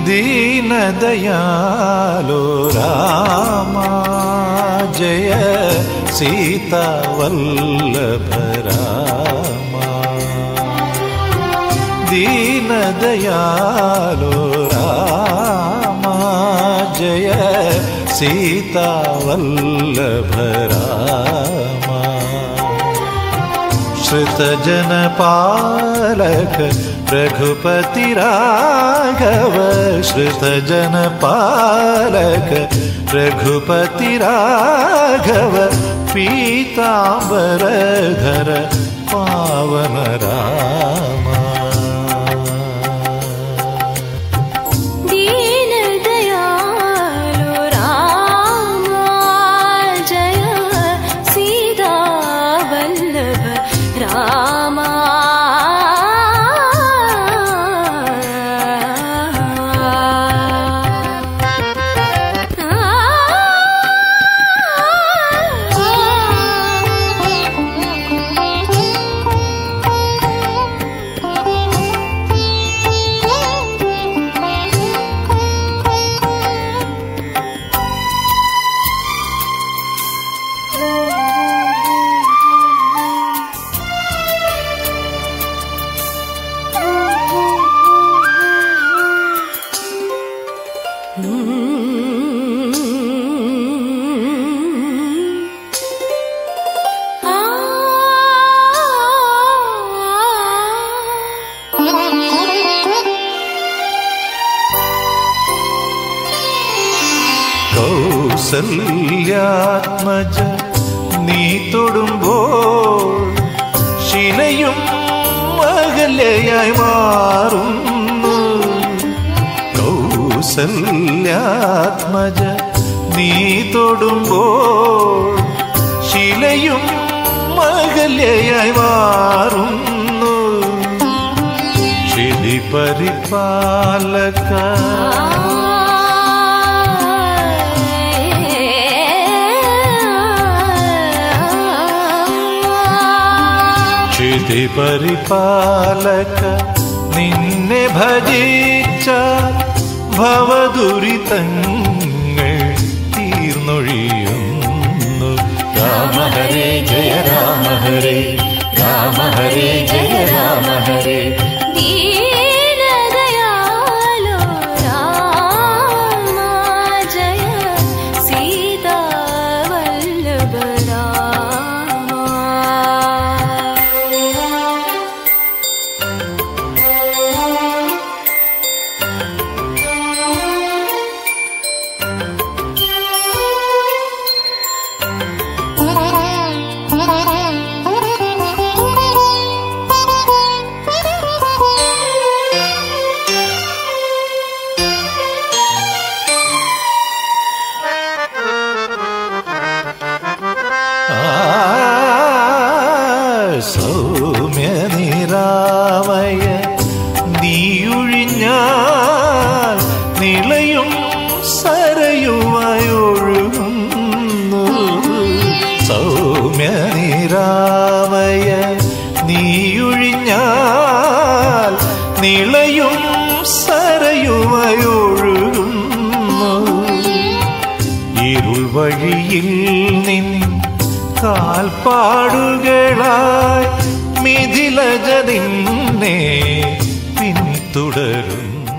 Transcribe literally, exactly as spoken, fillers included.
दीनदयालो रामा जय सीता वल्लभ रामा दीनदयालो रामा जय सीता वल्लभ रामा श्रुतजन पालक रघुपति राघव श्रुतजन पालक रघुपति राघव पीतांबरधर पावन रामा കൗസല്യാത്മജ നീ തൊടുമ്പോൾ ശിലയും അകലയായി മാറുന്നു കൗസല്യാത്മജ നീ തൊടുമ്പോൾ ശിലയും അകലയായി മാറുന്നു ശിലി പരിപാലക ശിലി പരിപാലക നിന്നെ ഭജിച്ച ഭവദുരിതങ്ങൾ തീർന്നൊഴിയുന്നു രാമ ഹരേ ജയ രാമ ഹരേ രാമ ഹരേ ജയ രാമ ഹരേ സൗമ്യനിരാമയ നീയൊഴിഞ്ഞാൽ നിളയും സരയുമായൊഴുകുന്നു സൗമ്യനിരാമയ നീയൊഴിഞ്ഞാൽ നിളയും സരയുമായൊഴുകുന്നു ഇരുൾ വഴിയിൽ നിൻ കാൽപ്പാടുകളായി മിഥിലജ നിന്നെ പിന്തുടരുന്നു